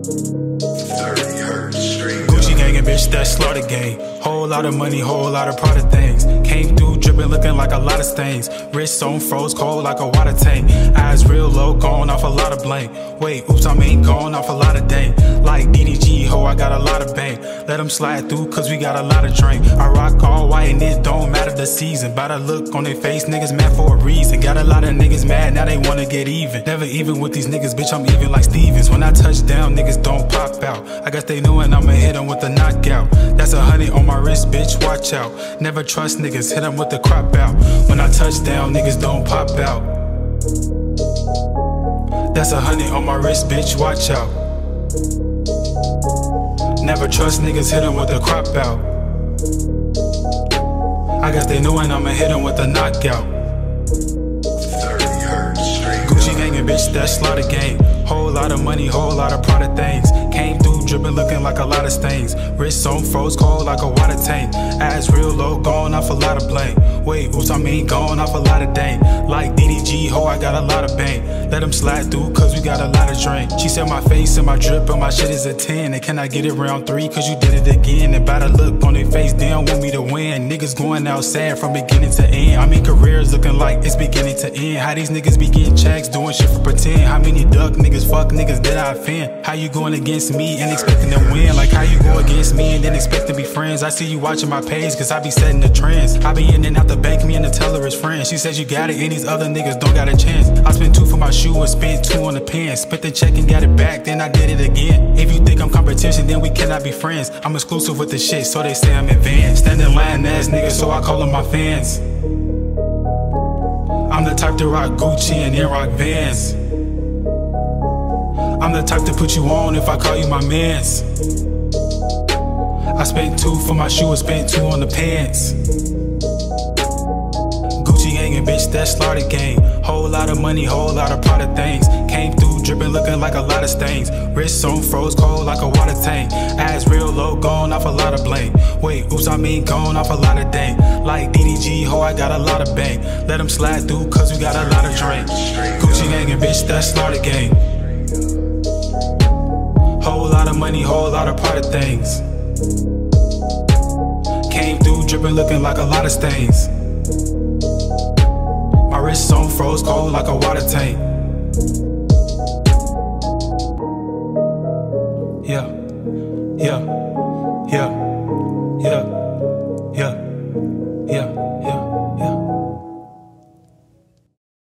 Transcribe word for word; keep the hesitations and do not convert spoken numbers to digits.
thirty hertz straight Gucci gang and bitch, that slaughter gang. Whole lot of money, whole lot of Prada things. Came through dripping, looking like a lot of stains. Wrist on froze cold like a water tank. Eyes real low, going off a lot of blank. Wait, oops, I mean going off a lot of dank. Like D D G, ho, I got a lot of bank. Let them slide through, cause we got a lot of drink. I rock all white and it don't matter the season. By the look on their face, niggas mad for a reason. Got a lot of niggas mad, now they wanna get even. Never even with these niggas, bitch, I'm even like Stevens. When I touch down, niggas don't pop out. I guess they know and I'ma hit them with a knockout. That's a honey on my wrist, bitch, watch out. Never trust niggas, hit them with the crop out. When I touch down, niggas don't pop out. That's a honey on my wrist, bitch, watch out. Never trust niggas, hit them with the crop out. I guess they know and I'ma hit them with a knockout. thirty hertz straight Gucci gang and bitch, that slaughter gang. Whole lot of money, whole lot of Prada things. Came through dripping, looking like a lot of stains. Wrist on froze cold like a water tank. Eyes real low, going off a lot of blank. Wait, oops, I mean going off a lot of dank. Like D D G, ho, I got a lot of bank. Let them slide through, cause we got a lot of drink. She said my face and my drip and my shit is a ten. And can I get it round three, cause you did it again. And by the look on their face, they don't want me to win. Niggas going outside from beginning to end. I mean careers looking like it's beginning to end. How these niggas be getting checks, doing shit for pretend. How many duck niggas, fuck niggas that I offend? How you going against me and expecting to win? Like how you go against me and then expect to be friends? I see you watching my page, cause I be setting the trends. I be in and out the bank, me and the teller is friends. She says you got it and these other niggas don't got a chance. I spent two for my shoe and spent two on the pen. Spent the check and got it back, then I did it again. If you think I'm competition, then we cannot be friends. I'm exclusive with the shit, so they say I'm advanced. Standing line ass niggas, so I call them my fans. I'm the type to rock Gucci and then rock Vans. I'm the type to put you on if I call you my mans. I spent two for my shoe and spent two on the pants. Gucci gang and bitch, that slaughter gang. Whole lot of money, whole lot of Prada things. Came through dripping, looking like a lot of stains. Wrist on froze cold like a water tank. Eyes real low, going off a lot of blank. Wait, oops, I mean going off a lot of dank. Like D D G, ho, I got a lot of bank. Let them slide through, cause we got a lot of drink. Gucci gang and bitch, that slaughter gang. Whole lot of money, whole lot of Prada things. Came through dripping, looking like a lot of stains. My wrist on froze cold like a water tank. Yeah, yeah, yeah, yeah.